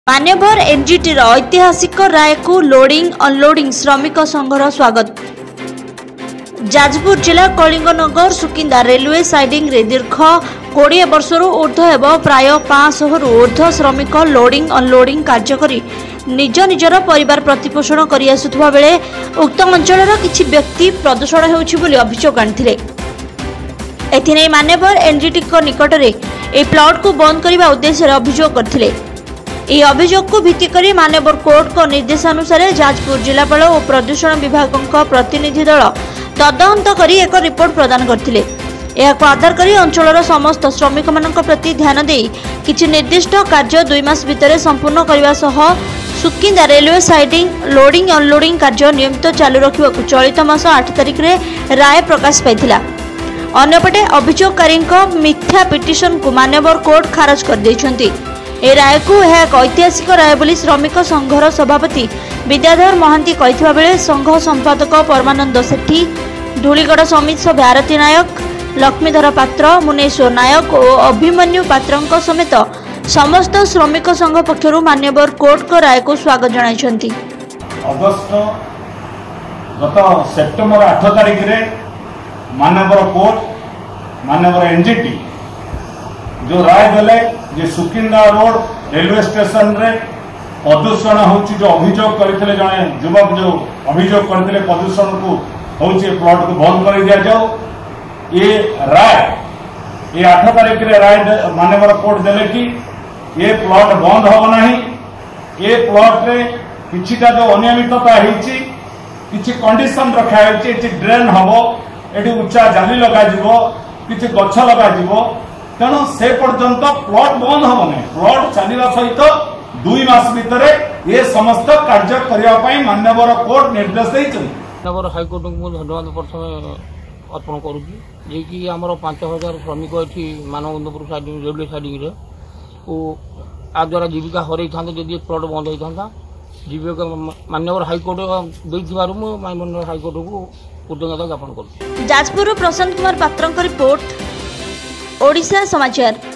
मान्यवर एनजीटी ऐतिहासिक राय को लोडिंग अनलोडिंग श्रमिक संघर स्वागत। जाजपुर जिला कलिंगनगर सुकिंदा रेलवे साइडिंग रे दीर्घ 20 वर्षर ऊर्ध्व एवं प्राय 500 रु ऊर्ध्व श्रमिक लोडिंग अनलोडिंग कार्य करी निज निजर परिवार प्रतिपोषण करि आसुथबा बेले उक्त अंचलर किछि व्यक्ति प्रदूषण हेउछि बोली अभियोग आनिथिले। एथिनै मान्यवर एनजीटी को निकट रे ए प्लॉट को बंद करबा उद्देश्य रे अभियोग करथिले। यह अभियोग को भित्ति करी मान्यवर कोर्ट को निर्देशानुसार जाजपुर जिलापाल और प्रदूषण विभाग प्रतिनिधि दल तदंत करी एक रिपोर्ट प्रदान करथिले। को आधार करी अंचलर समस्त श्रमिक मानक प्रति ध्यान दे किछि निर्दिष्ट कार्य 2 मास भितर संपूर्ण करबा सह Sukinda railway siding loading unloading कार्य नियमित चालू रखिबाकू चलित मास 8 तारिख रे राय प्रकाश पाइथिला। अन्यपटे अभियोगकारी मिथ्या पिटिशन को मान्यवर कोर्ट खारज कर दैछंती। ए राय को यह एक ऐतिहासिक राय बोली श्रमिक संघर सभापति विद्याधर महांती कहिथिबा बेले संघ संपादक परमानंद सेठी, धूलीगढ़ समिति सभ्य आरती नायक, लक्ष्मीधर पात्र, मुनेश्वर नायक और अभिमन्यु पात्र समेत समस्त श्रमिक संघ पक्षर मान्यवर कोर्ट को राय को स्वागत जणाइछंती। अगस्त गत सेप्टेम्बर 8 तारिख रे मान्यवर कोर्ट मान्यवर एनजीटी जो राय देले जे सुकिंदा रोड रेलवे स्टेशन रे प्रदूषण होची जो अभियोग करथिले जने युवक जो अभियोग करथिले प्रदूषण को होची प्लॉट को बंद कर दिया जाओ। ये राय ये 8 तारिख रे राय मान्यवर कोर्ट देले कि ये प्लॉट बंद हो नहीं। ये प्लॉट रे किछिटा जो अनियमितता होची किछि कंडीशन रखा होची कि ड्रेन हबो एठी उच्चा जाली लगा जिवो किछि गछ लगा जिवो तेणु से पर्यंत प्लॉट बंद हम नहीं। प्लॉट चलने सहित 2 मास भितर ये समस्त कार्य करने मान्यवर कोर्ट निर्देश देते। मान्यवर हाइकोर्ट को धन्यवाद प्रथम अर्पण करुँगी आम 5000 श्रमिक ये मानवबंधपुर साइडिंग रेलवे साइडिंग आ द्वारा जीविका हर था जदि प्लॉट बंद होता जीविका मान्यवर हाइकोर्ट मान्यवर हाइकोर्ट को कृतज्ञता ज्ञापन कर। जाजपुर प्रशांत कुमार पात्र रिपोर्ट ओडिशा समाचार।